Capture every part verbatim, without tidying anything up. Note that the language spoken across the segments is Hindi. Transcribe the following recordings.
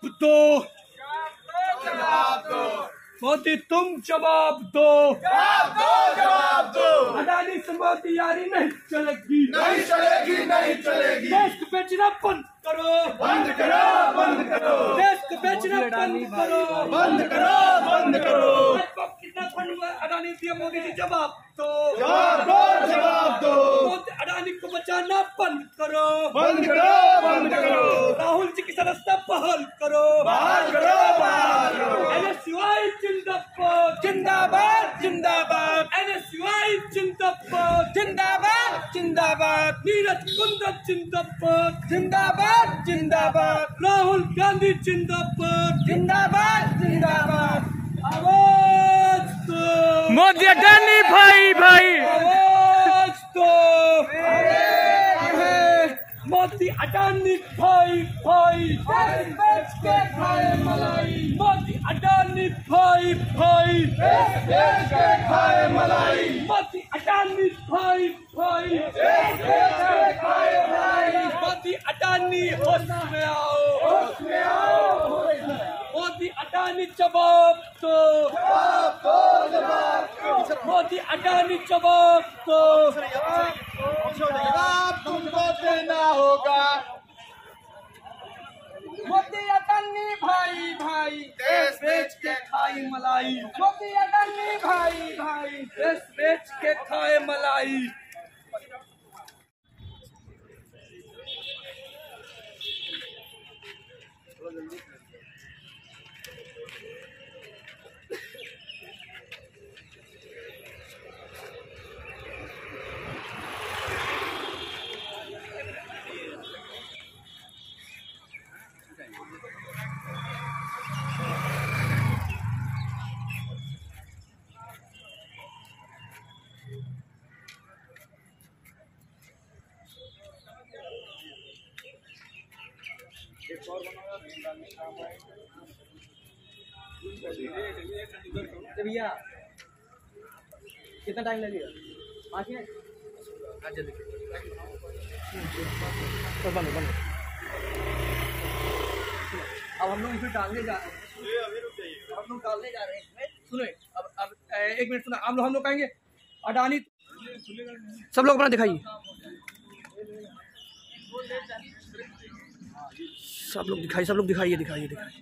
दो, जवाब दो, मोदी तुम जवाब दो, जवाब दो, जवाब दो। अडानी से मोदी यारी नहीं चलेगी, नहीं चलेगी, नहीं चलेगी। देश को बेचना बंद करो, बंद करो, बंद करो। देश को बेचना बंद करो, बंद करो, बंद करो। आपको कितना फंड अडानी दिया, मोदी जी जवाब दो, जवाब दो, जवाब दो। मोदी अडानी को बचाना बंद करो, बंद करो, बंद करो। राहुल जी की सदस्यता बहाल करो, बहाल करो, बहाल करो। एनएसयूआई जिंदाबाद, जिंदाबाद, जिंदाबाद, एनएसयूआई जिंदाबाद, जिंदाबाद, जिंदाबाद, नीरज कुंदन जिंदाबाद, जिंदाबाद, जिंदाबाद, राहुल गांधी जिंदाबाद, जिंदाबाद, जिंदाबाद। आवाज दो, मोदी अडानी भाई भाई, आवाज दो, मोदी अडानी भाई भाई, बेच के खाए मलाई, मोदी अडानी भाई भाई, बेच के खाए मलाई, मोदी अडानी भाई भाई, बेच के खाए मलाई। मोदी अडानी होश में आओ, होश में आओ, मोदी अडानी जवाब दो, जवाब दो, जवाब दो। मोदी अडानी जवाब दो, जवाब तुमको देना होगा। मोदी अडानी भाई भाई, देश बेच के खाई मलाई, मोदी अडानी भाई भाई, देश बेच के खाए मलाई। भैया कितना टाइम लगेगा? पाँच मिनट। जल्दी बंद बंद। अब हम लोग इसमें डालने जा रहे हैं, हम लोग डालने जा रहे हैं इसमें। सुनो अब अब एक मिनट सुना, आप लोग हम लोग कहेंगे अडानी, सब लोग अपना दिखाइए, सब लोग दिखाइए, सब लोग दिखाइए दिखाइए दिखाइए।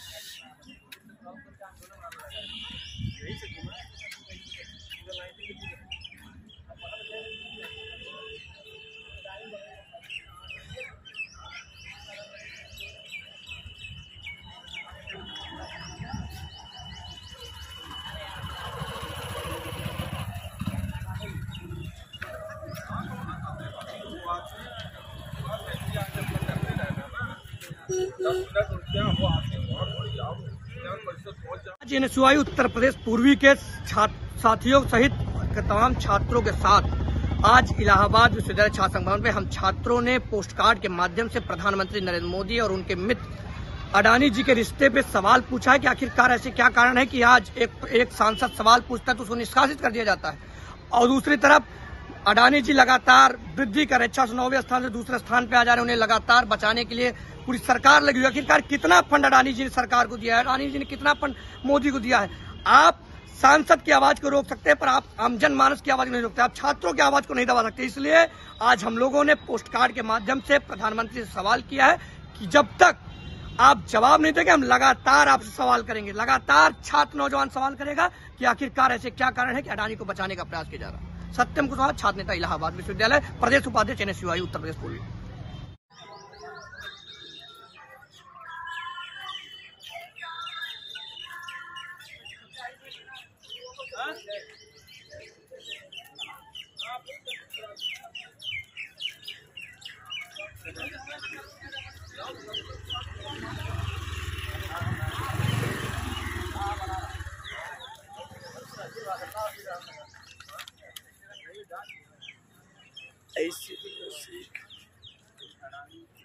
आज एनएसयूआई उत्तर प्रदेश पूर्वी के साथियों सहित तमाम छात्रों के साथ आज इलाहाबाद विश्वविद्यालय छात्र संघ भवन में हम छात्रों ने पोस्ट कार्ड के माध्यम से प्रधानमंत्री नरेंद्र मोदी और उनके मित्र अडानी जी के रिश्ते पे सवाल पूछा है कि आखिरकार ऐसे क्या कारण है कि आज एक एक सांसद सवाल पूछता है तो उसको निष्कासित कर दिया जाता है, और दूसरी तरफ अडानी जी लगातार वृद्धि कर रहे, छह सौ नौवे स्थान से दूसरे स्थान पे आ जा रहे, उन्हें लगातार बचाने के लिए पूरी सरकार लगी हुई है। आखिरकार कितना फंड अडानी जी ने सरकार को दिया है, अडानी जी ने कितना फंड मोदी को दिया है? आप सांसद की आवाज को रोक सकते हैं पर आप आम जनमानस की आवाज को नहीं रोकते, आप छात्रों की आवाज को नहीं दबा सकते। इसलिए आज हम लोगों ने पोस्ट कार्ड के माध्यम से प्रधानमंत्री से सवाल किया है कि जब तक आप जवाब नहीं देंगे हम लगातार आपसे सवाल करेंगे, लगातार छात्र नौजवान सवाल करेगा कि आखिरकार ऐसे क्या कारण है कि अडानी को बचाने का प्रयास किया जा रहा है। सत्यम कुशवाहा, छात्र नेता, इलाहाबाद विश्वविद्यालय, प्रदेश उपाध्यक्ष एनएसयूआई उत्तर प्रदेश पूर्वी। ऐसे